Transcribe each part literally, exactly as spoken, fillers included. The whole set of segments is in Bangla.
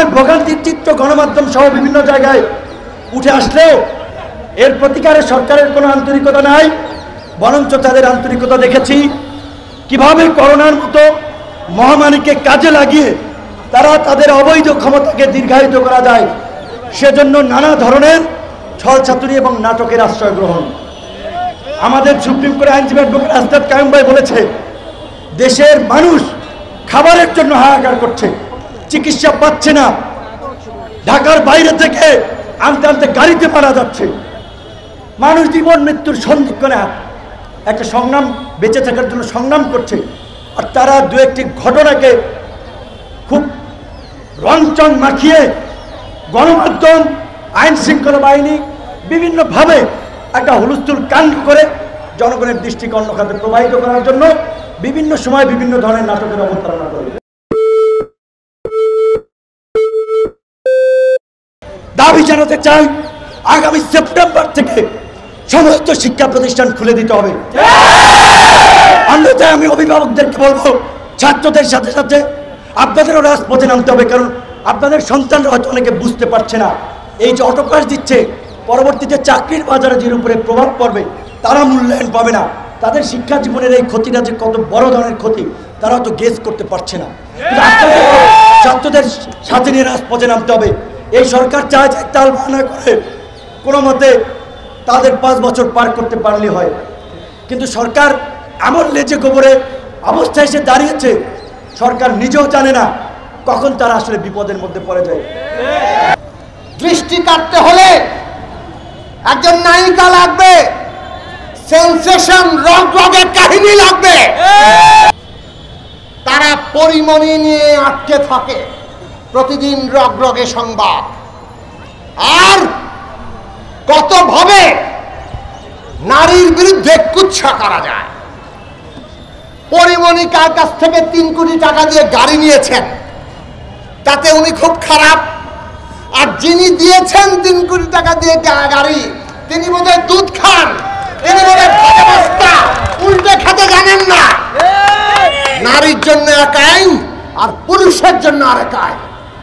ধরনের ভোগান্তির চিত্র গণমাধ্যম সহ বিভিন্ন জায়গায় উঠে আসলেও এর প্রতিকারে সরকারের কোনো আন্তরিকতা নাই, বরঞ্চ তাদের আন্তরিকতা দেখেছি কিভাবে করোনার মতো মহামারীকে কাজে লাগিয়ে তারা তাদের অবৈধ ক্ষমতাকে দীর্ঘায়িত করা যায় সেজন্য নানা ধরনের ছলচাতুরি এবং নাটকের আশ্রয় গ্রহণ। আমাদের সুপ্রিম কোর্টের আইনজীবী অ্যাডভোকেট আসদাদ কায়ুম ভাই বলেছে, দেশের মানুষ খাবারের জন্য হাহাকার করছে, চিকিৎসা পাচ্ছে না, ঢাকার বাইরে থেকে আনতে আনতে গাড়িতে মারা যাচ্ছে, মানুষ জীবন মৃত্যুর সন্ধিক্ষণে একটা সংগ্রাম, বেঁচে থাকার জন্য সংগ্রাম করছে। আর তারা দু একটি ঘটনাকে খুব রঞ্চন মাখিয়ে গণমাধ্যম, আইন শৃঙ্খলা বাহিনী বিভিন্নভাবে একটা হুলস্থুল কাণ্ড করে জনগণের দৃষ্টিকে অন্য খাতে প্রবাহিত করার জন্য বিভিন্ন সময় বিভিন্ন ধরনের নাটকের অবতারণা করে। দাবি জানাতে চাই, আগামী সেপ্টেম্বর থেকে সমস্ত শিক্ষা প্রতিষ্ঠান খুলে দিতে হবে। অন্যথায় আমি অভিভাবকদেরকে বলবো, ছাত্রদের সাথে সাথে আপনাদেরও রাজপথে নামতে হবে, কারণ আপনাদের সন্তানরা হয়তো অনেকে বুঝতে পারছে না এই যে অটোক্লাস দিচ্ছে, পরবর্তীতে চাকরির বাজারে যে উপরে প্রভাব পড়বে তারা মূল্যায়ন পাবে না। তাদের শিক্ষা জীবনের এই ক্ষতিটা যে কত বড় ধরনের ক্ষতি তারা হয়তো গেস করতে পারছে না। ছাত্রদের সাথে নিয়ে রাজপথে নামতে হবে। এই সরকার চায় যে তাল বাহানা করে কোনো মতে তাদের পাঁচ বছর পার করতে পারলে হয়, কিন্তু সরকার এমন লেজে গোবরে অবস্থায় এসে দাঁড়িয়েছে, সরকার নিজেও জানে না কখন তারা আসলে বিপদের মধ্যে পড়ে যায়। দৃষ্টি কাটতে হলে একজন নায়িকা লাগবে, সেন্সেশন রক রকের কাহিনী লাগবে। তারা পরিমণি নিয়ে আটকে থাকে, প্রতিদিন রক রকে সংবাদ, আর কত ভাবে নারীর বিরুদ্ধে কুৎসা করা যায়। পরিমণি কার কাছ থেকে তিন কোটি টাকা দিয়ে গাড়ি নিয়েছেন তাতে উনি খুব খারাপ, আর যিনি দিয়েছেন তিন কোটি টাকা দিয়ে গাড়ি তিনি বোধহয় দুধ খান, তিনি বোধহয় উল্টে খেতে জানেন না। নারীর জন্য এক আইন আর পুরুষের জন্য আরেক আইন,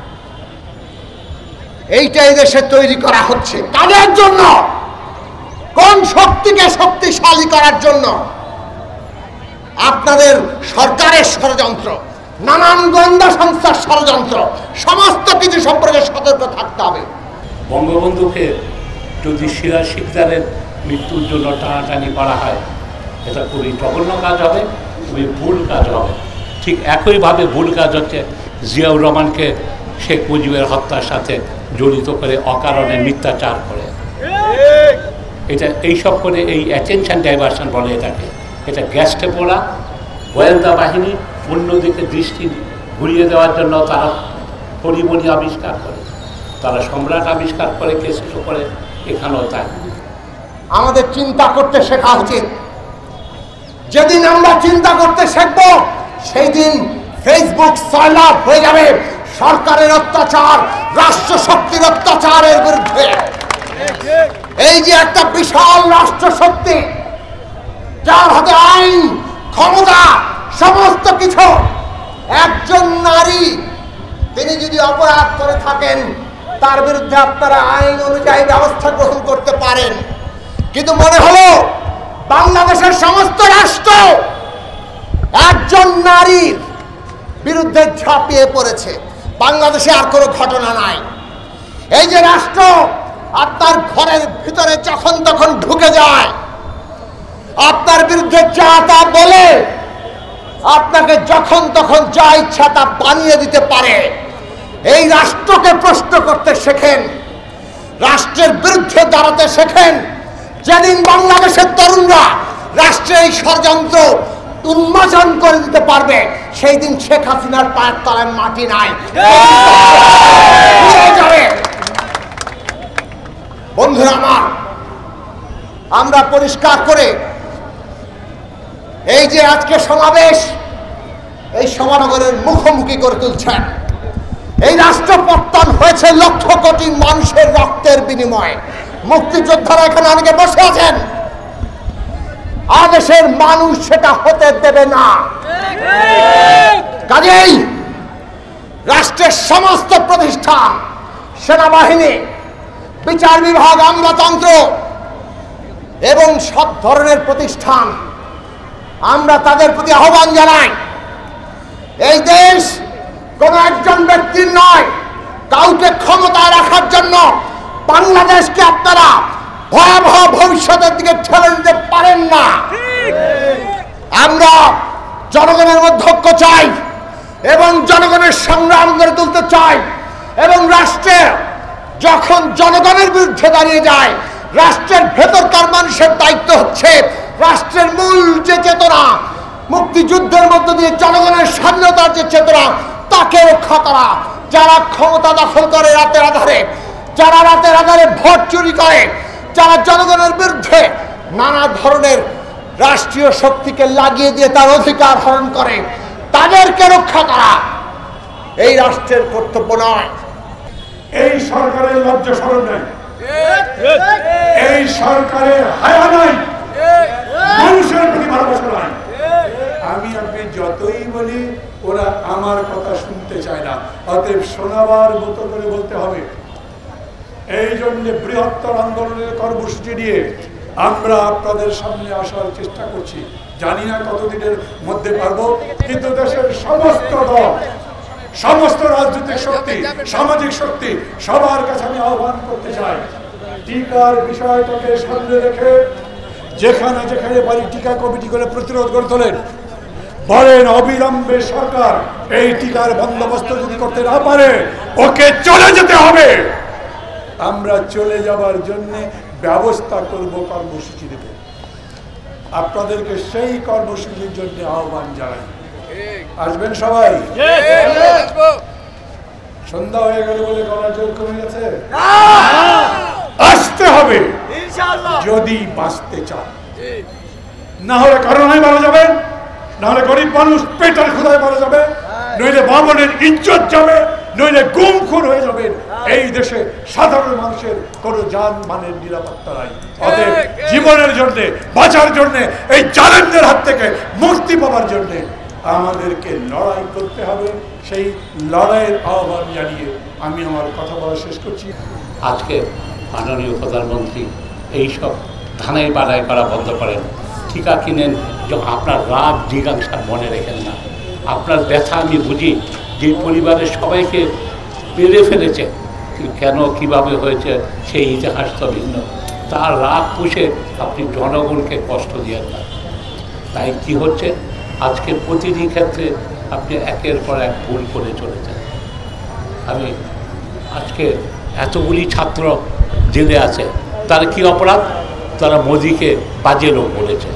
এইটাই দেশে তৈরি করা হচ্ছে। কাদের জন্য? কোন শক্তিকে শক্তিশালী করার জন্য? আপনাদের সরকারের ষড়যন্ত্র, নানান গোয়েন্দা সংস্থার ষড়যন্ত্র, সমস্ত কিছু সম্পর্কে সতর্ক থাকতে হবে। বঙ্গবন্ধুকে যদি সিরাজ শিকদারের মৃত্যুর জন্য টানাটানি করা হয়, এটা খুবই জঘন্য কাজ হবে, খুবই ভুল কাজ হবে। ঠিক একইভাবে ভুল কাজ হচ্ছে জিয়াউর রহমানকে শেখ মুজিবের হত্যার সাথে জড়িত করে অকারণে মিথ্যাচার করে, এটা এইসব করে এই অ্যাটেনশন ডাইভার্সন বলে এটাকে। এটা গ্যাস্টে পড়া গোয়েন্দা বাহিনী অন্যদিকে দৃষ্টি ঘুরিয়ে দেওয়ার জন্য তারা পরিমণি আবিষ্কার করে, তারা সম্রাট আবিষ্কার করে, কেসে করে, এখানেও তাই। আমাদের চিন্তা করতে শেখা উচিত। যেদিন আমরা চিন্তা করতে শিখব সেই দিন ফেসবুক সয়লাভ হয়ে যাবে সরকারের অত্যাচার, রাষ্ট্র শক্তির অত্যাচারের বিরুদ্ধে। এই যে একটা বিশাল রাষ্ট্র শক্তি, যার হাতে আইন, ক্ষমতা, সমস্ত কিছু, একজন নারী তিনি যদি অপরাধ করে থাকেন তার বিরুদ্ধে আপনারা আইন অনুযায়ী ব্যবস্থা গ্রহণ করতে পারেন। কিন্তু মনে হলো বাংলাদেশের সমস্ত রাষ্ট্র একজন নারীর বিরুদ্ধে ঝাঁপিয়ে পড়েছে, বাংলাদেশে আর কোনো ঘটনা নাই। এই যে রাষ্ট্র আপনার ঘরের ভিতরে যখন তখন ঢুকে যায়, আপনার বিরুদ্ধে যা তা বলে, আপনাকে যখন তখন যা ইচ্ছা তা বানিয়ে দিতে পারে, এই রাষ্ট্রকে প্রশ্ন করতে শেখেন, রাষ্ট্রের বিরুদ্ধে দাঁড়াতে শেখেন। যেদিন বাংলাদেশের তরুণরা রাষ্ট্রের এই ষড়যন্ত্র উন্মোচন করে দিতে পারবে, সেই দিন শেখ হাসিনার পায়ের তলায় মাটি নাই। বন্ধুরা আমার, আমরা পরিষ্কার করে এই যে আজকে সমাবেশ, এই সমানগরের মুখোমুখি করে তুলছেন, এই রাষ্ট্র পত্তন হয়েছে লক্ষ কোটি মানুষের রক্তের বিনিময়ে। মুক্তিযোদ্ধারা এখানে অনেকে বসে আছেন, আদেশের মানুষ সেটা হতে দেবে না। কাজেই রাষ্ট্রের সমস্ত প্রতিষ্ঠান, সেনাবাহিনী, বিচার বিভাগ, আমলাতন্ত্র এবং সব ধরনের প্রতিষ্ঠান, আমরা তাদের প্রতি আহ্বান জানাই, এই দেশ কোন একজন ব্যক্তির নয়, কাউকে ক্ষমতায় রাখার জন্য বাংলাদেশকে আপনারা ভয়াবহ ভবিষ্যতের দিকে ঠেলে দিতে পারেন না। আমরা জনগণের মধ্যে ঐক্য চাই এবং জনগণের সংগ্রাম গড়ে তুলতে চাই, এবং রাষ্ট্রে যখন জনগণের বিরুদ্ধে দাঁড়িয়ে যায়, রাষ্ট্রের ভেতরকার মানুষের দায়িত্ব হচ্ছে রাষ্ট্রের মূল যে চেতনা, মুক্তিযুদ্ধের মধ্য দিয়ে জনগণের স্বাধীনতার যে চেতনা, তাকে রক্ষা করা। যারা ক্ষমতা দখল করে রাতের আধারে, যারা রাতের আধারে ভোট চুরি করে, যারা জনগণের বিরুদ্ধে নানা ধরনের রাষ্ট্রীয় শক্তিকে লাগিয়ে দিয়ে তার অধিকার হরণ করে, তাদেরকে রক্ষা করা এই রাষ্ট্রের কর্তব্য নয়। এই সরকারের লজ্জা শরম নাই, এই সরকারের হায়া নাই, মানুষের প্রতি ভালোবাসা নাই। আমি আপনি যতই বলি ওরা আমার কথা শুনতে চায় না, অতএব শোনাবার মতো করে বলতে হবে। এই জন্য বৃহত্তর আন্দোলনের কর্মসূচি নিয়ে আমরা আপনাদের সামনে আসার চেষ্টা করছি। জানি না কতদিনের মধ্যে পারবো, কিন্তু দেশের সমস্ত দল, সমস্ত রাজনৈতিক শক্তি, সামাজিক শক্তি, সবার কাছে আমি আহ্বান করতে চাই, টিকার বিষয়টাকে সামনে রেখে যেখানে যেখানে পারি টিকা কমিটি করে প্রতিরোধ করে তোলেন। বলেন অবিলম্বে সরকার এই টিকার বন্দোবস্ত যদি করতে না পারে, ওকে চলে যেতে হবে। আমরা চলে যাবার জন্য ব্যবস্থা করব, কর্মসূচি দেব। আপনাদেরকে সেই কর্মসূচির জন্য আহ্বান জানাই। আসবেন সবাই? সন্ধ্যা হয়ে গেল বলে গলা জোর কমে গেছে? আসতে হবে যদি বাঁচতে চান, না হলে করোনায় মারা যাবেন, না হলে গরিব মানুষ পেটের ক্ষুধায় মারা যাবে, নইলে বামনের ইজ্জত যাবে, নইলে গুম খুন হয়ে যাবেন। এই দেশে সাধারণ মানুষের কোনো জান মানের নিরাপত্তা নাই। অতএব জীবনের জন্য, বাঁচার জন্য, এই জালেমদের হাত থেকে মুক্তি পাওয়ার জন্য আমাদেরকে লড়াই করতে হবে। সেই লড়াইয়ের আহ্বান জানিয়ে আমি আমার কথা বলা শেষ করছি। আজকে মাননীয় প্রধানমন্ত্রী এইসব ধানাই বাড়াই করা বন্ধ করেন, টিকা কিনেন, যে আপনার রাগ জিজ্ঞাসা মনে রেখেন না। আপনার ব্যথা আমি বুঝি, যে পরিবারের সবাইকে মেরে ফেলেছে, কেন কিভাবে হয়েছে সেই ইতিহাস তো ভিন্ন, তার রাগ পুষে আপনি জনগণকে কষ্ট দিয়ে না। তাই কি হচ্ছে, আজকে প্রতিটি ক্ষেত্রে আপনি একের পর এক ভুল করে চলেছেন। আমি আজকে এতগুলি ছাত্র জেলে আছে, তার কি অপরাধ? তারা মোদিকে বাজে লোক বলেছে,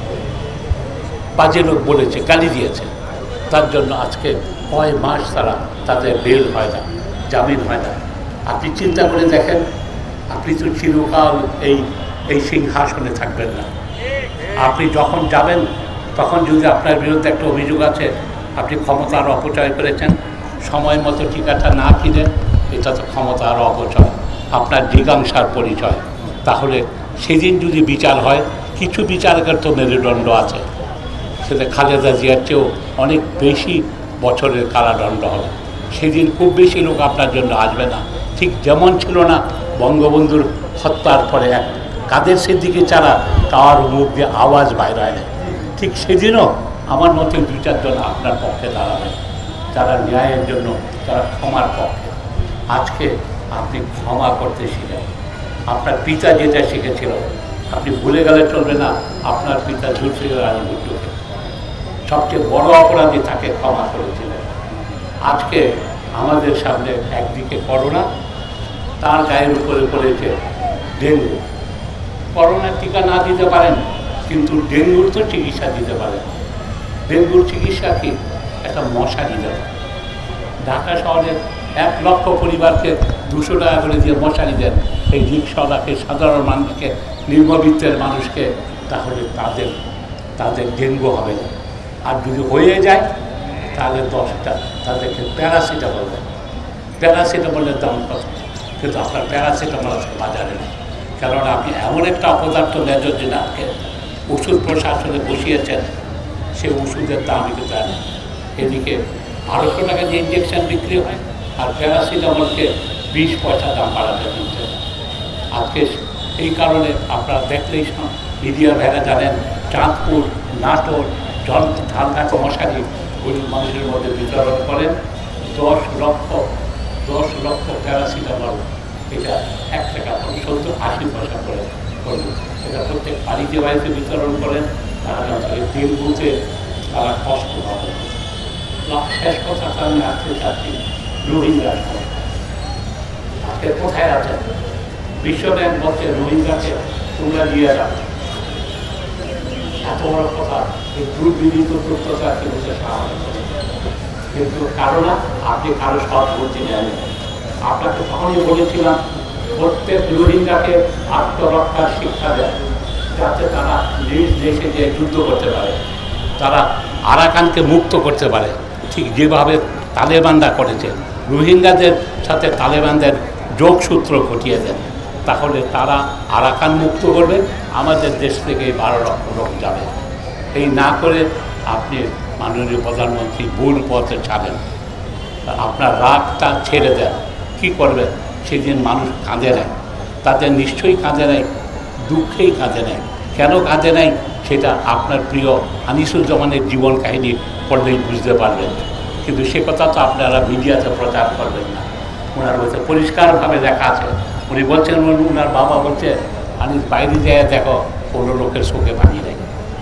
বাজে লোক বলেছে, গালি দিয়েছে। তার জন্য আজকে কয় মাস তারা তাদের বেল হয় না, জামিন হয় না। আপনি চিন্তা করে দেখেন, আপনি তো চিরকাল এই এই সিংহাসনে থাকবেন না। আপনি যখন যাবেন, তখন যদি আপনার বিরুদ্ধে একটা অভিযোগ আছে আপনি ক্ষমতার অপচয় করেছেন, সময় মতো টিকাটা না কিনে, এটা তো ক্ষমতার অপচয়, আপনার জিজ্ঞাসার পরিচয়। তাহলে সেদিন যদি বিচার হয়, কিছু বিচারকের তো মেরুদণ্ড আছে, সেটা খালেদা জিয়ার চেয়েও অনেক বেশি বছরের কারাদণ্ড হবে। সেদিন খুব বেশি লোক আপনার জন্য আসবে না। ঠিক যেমন ছিল না বঙ্গবন্ধুর হত্যার পরে এক কাদের সিদ্দিকী ছাড়া কার মুখ দিয়ে আওয়াজ বাইরে হয় না, ঠিক সেদিনও আমার মতে দুই চারজন আপনার পক্ষে দাঁড়াবে, যারা ন্যায়ের জন্য, যারা ক্ষমার পক্ষে। আজকে আপনি ক্ষমা করতে শিখেন। আপনার পিতা যেটা শিখেছিল আপনি ভুলে গেলে চলবে না। আপনার পিতা জুলফিকার আলী ভুট্টোকে সবচেয়ে বড় অপরাধী তাকে ক্ষমা করেছিলেন। আজকে আমাদের সামনে একদিকে করোনা, তার গায়ের উপরে পড়েছে ডেঙ্গু। করোনার টিকা না দিতে পারেন, কিন্তু ডেঙ্গুর তো চিকিৎসা দিতে পারেন। ডেঙ্গুর চিকিৎসা কি? একটা মশারি দেন। ঢাকা শহরের এক লক্ষ পরিবারকে দুশো টাকা করে দিয়ে মশারি দেন, এই রিক্সাওয়ালাকে, সাধারণ মানুষকে, নিম্নবিত্তের মানুষকে, তাহলে তাদের তাদের ডেঙ্গু হবে না। আর যদি হয়ে যায় তাহলে দশটা তাদেরকে প্যারাসিটামল দেন। প্যারাসিটামলের দাম কত? কিন্তু আপনার প্যারাসিটামল আজকে বাজারে নেই, কেননা আপনি এমন একটা অপদার্থ মেজর জেনাকে ওষুধ প্রশাসনে বসিয়েছেন, সে ওষুধের দামই কিন্তু নেই। এদিকে বারোশো টাকা যে ইঞ্জেকশন বিক্রি হয় আর প্যারাসিটামলকে বিশ পয়সা দাম বাড়াতে হচ্ছে। আজকে এই কারণে আপনারা দেখলেই মিডিয়া ভাইরা জানেন চাঁদপুর, নাটোর, জল ঝালকাঠি মশারি গরিব মানুষের মধ্যে বিতরণ করেন দশ লক্ষ দশ লক্ষ প্যারাসিটামল, এটা এক টাকা সত্তর আশি পয়সা করে করবেন। এটা প্রত্যেক বাড়িতে বাড়িতে বিতরণ করেন, তারা দিন বুঝে তারা কষ্ট পাবে। শেষ কথাটা আমি আসতে চাচ্ছি রোহিঙ্গা। আজকে কোথায় আছে? বিশ্ব ব্যাংক বলছে রোহিঙ্গাকে তোমরা দিয়ে যাও। এত বড় কথা, এই দুর্বিনীত তথ্যটা কিন্তু সাহায্য করে, কিন্তু কারো না আপনি কারো সৎ বলতে জানেন। আপনাকে তখনই বলেছিলাম প্রত্যেক রোহিঙ্গাকে আত্মরক্ষার শিক্ষা দেয়, যাতে তারা নিজ দেশে যে যুদ্ধ করতে পারে, তারা আরাকানকে মুক্ত করতে পারে, ঠিক যেভাবে তালেবানরা করেছে। রোহিঙ্গাদের সাথে তালেবানদের যোগসূত্র ঘটিয়ে দেন, তাহলে তারা আরাকান মুক্ত করবে, আমাদের দেশ থেকে বারো লক্ষ লোক যাবে। এই না করে আপনি মাননীয় প্রধানমন্ত্রী ভুল পথে ছাড়েন, আপনার রাগটা ছেড়ে দেন। কী করবেন? সেদিন মানুষ কাঁদে নেয়, তাদের নিশ্চয়ই কাঁদে নেয়, দুঃখেই কাঁদে নেয়। কেন কাঁদে নেয় সেটা আপনার প্রিয় আনিসুজ্জামানের জীবন কাহিনী পড়লেই বুঝতে পারবেন, কিন্তু সে কথা তো আপনারা মিডিয়াতে প্রচার করবেন না। ওনার বলতে পরিষ্কারভাবে দেখা আছে, উনি বলছেন, ওনার বাবা বলছে আনিস বাইরে যায় দেখো কোনো লোকের চোখে পানি নেই,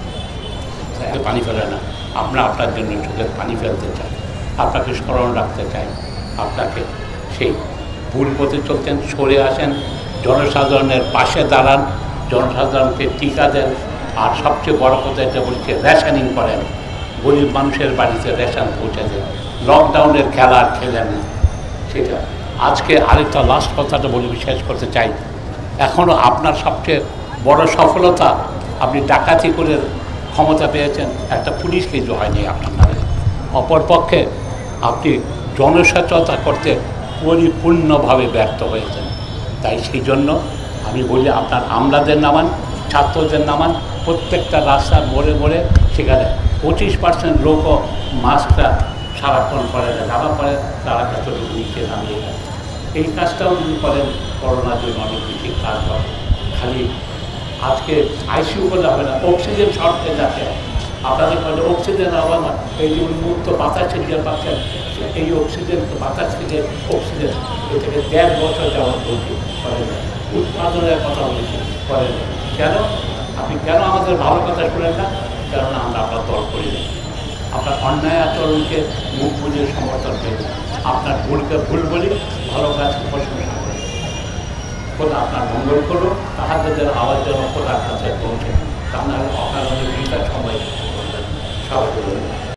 পানি ফেলে না। আমরা আপনার জন্য চোখের পানি ফেলতে চাই, আপনাকে স্মরণ রাখতে চাই। আপনাকে সেই ভুল পথে চলতেন, সরে আসেন, জনসাধারণের পাশে দাঁড়ান, জনসাধারণকে টিকা দেন, আর সবচেয়ে বড় কথা এটা বলছে রেশনিং করেন, গরিব মানুষের বাড়িতে রেশন পৌঁছে দেন। লকডাউনের খেলা আর খেলেন না সেটা। আজকে আরেকটা লাস্ট কথাটা বলে শেষ করতে চাই, এখনও আপনার সবচেয়ে বড় সফলতা, আপনি ডাকাতি করে ক্ষমতা পেয়েছেন, একটা পুলিশ কিছু হয়নি আপনার নামে। অপরপক্ষে আপনি জনসচেতনতা করতে পরিপূর্ণভাবে ব্যর্থ হয়েছেন। তাই সেই জন্য আমি বলি আপনার আমলাদের নামান, ছাত্রদের নামান, প্রত্যেকটা রাস্তার মোড়ে মোড়ে সেখানে পঁচিশ পার্সেন্ট লোকও মাস্কটা সারাক্ষণ করে না, যারা করে তারা কতটুকু নিচে নামিয়ে গেছে। এই কাজটাও যদি করেন, করোনার জন্য অনেক বেশি কাজ হবে। খালি আজকে আইসিইউ করলে হবে না, অক্সিজেন শর্টে যাচ্ছে। আপনাদের কাছে অক্সিজেন হবে না, এই যে উন্মুক্ত বাতাস ছিটিয়ে পাচ্ছেন, এই অক্সিজেন বাতাস থেকে অক্সিজেন এটাকে দেড় বছর যাওয়ার বলছি করেন, উৎপাদনের কথা বলেছি করেন। কেন? আপনি কেন আমাদের ভালো কথা শুনেন না? কেননা আমরা আপনার দল করি না। আপনার অন্যায় আচরণকে মুখ বুঝে সমর্থন করি, আপনার ভুলকে ভুল বলি, ভালো কাজকে প্রশংসা করি। খোদা আপনার মঙ্গল করুন, তাহাদের আওয়াজ যেন খোদার কাছে পৌঁছে, তা না অকারণে বিকাশ সময় সবাই